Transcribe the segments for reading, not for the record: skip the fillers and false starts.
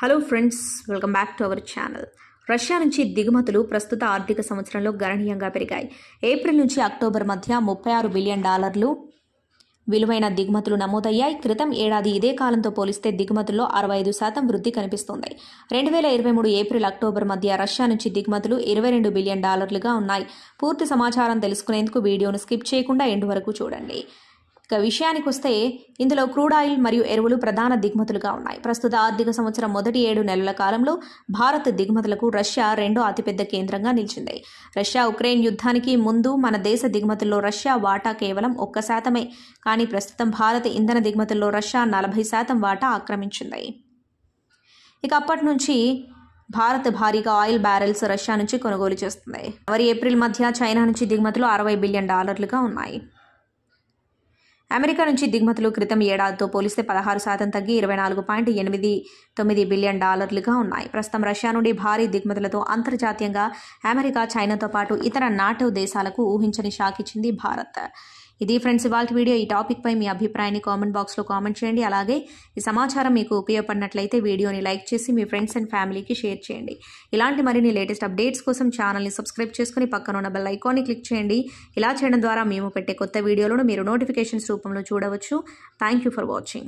Hello friends, welcome back to our channel. Russia నుంచి దిగుమతులు ప్రస్తుత ఆర్థిక సంవత్సరంలో గణనీయంగా పెరిగాయి. ఏప్రిల్ నుంచి అక్టోబర్ మధ్య $36 బిలియన్ విలువైన దిగుమతులు నమోదయ్యాయి. క్రితం ఏడాది ఇదే కాలంతో పోలిస్తే దిగుమతుల్లో 65% వృద్ధి కనిపిస్తోంది. 2023 ఏప్రిల్ అక్టోబర్ మధ్య రష్యా నుంచి దిగుమతులు $22 బిలియన్ ఉన్నాయి. పూర్తి సమాచారం తెలుసుకునేందుకు వీడియోను స్కిప్ చేయకుండా ఎండ్ వరకు చూడండి. ఇక విషయానికి వస్తే ఇందులో క్రూడ్ ఆయిల్ మరియు ఎరువులు ప్రధాన దిగుమతులుగా ఉన్నాయి. ప్రస్తుత ఆర్థిక సంవత్సరం మొదటి 7 నెలల కాలంలో భారత్ దిగుమతులకు రష్యా రెండో అతిపెద్ద కేంద్రంగా నిలిచింది. రష్యా ఉక్రెయిన్ యుద్ధానికి ముందు మన దేశ దిగుమతుల్లో రష్యా వాటా కేవలం 1%. కానీ ప్రస్తుతం భారత ఇంధన దిగుమతుల్లో రష్యా 40% వాటా ఆక్రమించింది. ఇక అప్పటి నుంచి భారత్ భారీగా ఆయిల్ బ్యారెల్స్ రష్యా నుంచి కొనుగోలు చేస్తుంది. మరి ఏప్రిల్ మధ్య చైనా నుంచి దిగుమతులు $60 బిలియన్ ఉన్నాయి. అమెరికా నుంచి దిగుమతులు క్రితం ఏడాదితో పోలిస్తే 16% తగ్గి $24.89 బిలియన్ ఉన్నాయి. ప్రస్తుతం రష్యా నుండి భారీ దిగుమతులతో అంతర్జాతీయంగా అమెరికా, చైనాతో పాటు ఇతర నాటో దేశాలకు ఊహించని షాక్ ఇచ్చింది భారత్. ఇది ఫ్రెండ్స్ ఇవాల్టి వీడియో. ఈ టాపిక్ పై మీ అభిప్రాయాన్ని కామెంట్ బాక్స్లో కామెంట్ చేయండి. అలాగే ఈ సమాచారం మీకు ఉపయోగపడినట్లయితే వీడియోని లైక్ చేసి మీ ఫ్రెండ్స్ అండ్ ఫ్యామిలీకి షేర్ చేయండి. ఇలాంటి మరిన్ని లేటెస్ట్ అప్డేట్స్ కోసం ఛానల్ని సబ్స్క్రైబ్ చేసుకుని పక్కన ఉన్న బెల్ ఐకాన్ని క్లిక్ చేయండి. ఇలా చేయడం ద్వారా మేము పెట్టే కొత్త వీడియోలను మీరు నోటిఫికేషన్స్ రూపంలో చూడవచ్చు. Thank you for watching.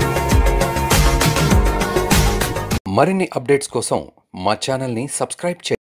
మరిన్ని అప్డేట్స్ కోసం మా ఛానల్ని సబ్స్క్రైబ్ చేయండి.